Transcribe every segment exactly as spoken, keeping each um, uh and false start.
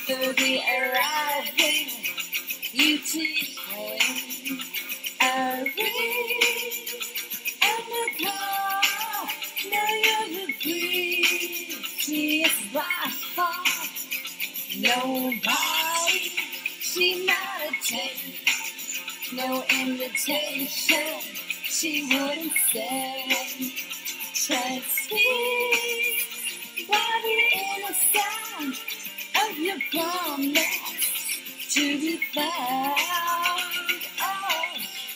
thirty arriving, you taking a ring and the car. Now you're the prettiest by far. Nobody, she not a take, no invitation, she wouldn't say. Transfix, body in the sound of your promise to be found. Oh,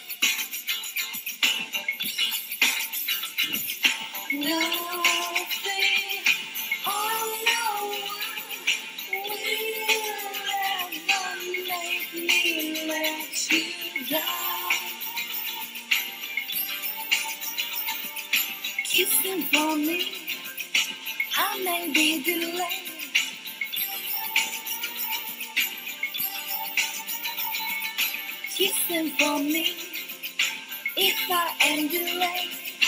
nothing or no one will ever make me let you down. Kissing for me, I may be delayed. Kissing for me, if I am delayed.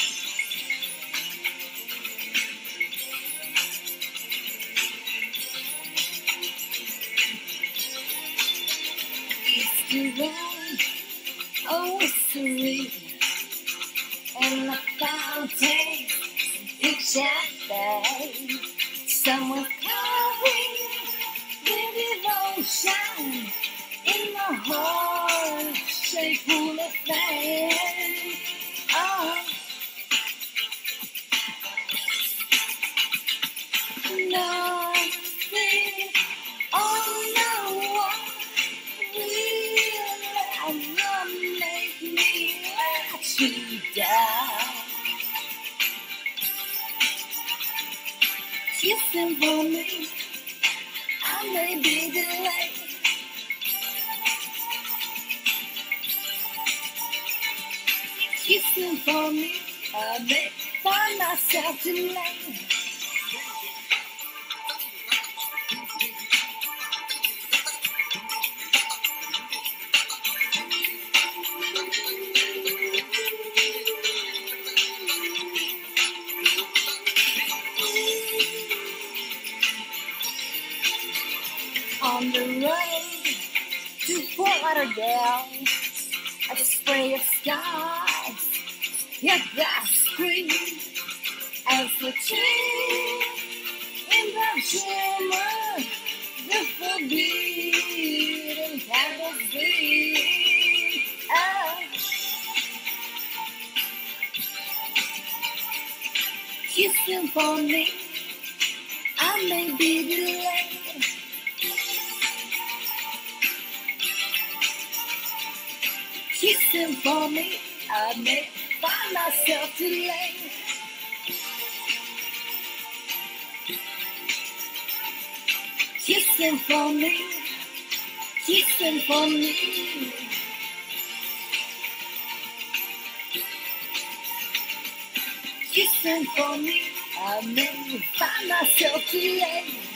It's divine, oh it's serene, and the fountain picture day. Someone's carving with devotion in the heart shape full of flame. Oh, nothing, oh no one will ever make me let you down. Kissing for me, I may be delayed. Kissing for me, I may find myself delayed. On the road to Fort Lauderdale, a spray of stars hit the screen as the tree in the shimmer, the forbidden candles gleam. Oh, kissing for me, I may be delayed. Kissing for me, I may find myself delayed. Kissing for me, kissing for me. Kissing for me, I may find myself delayed.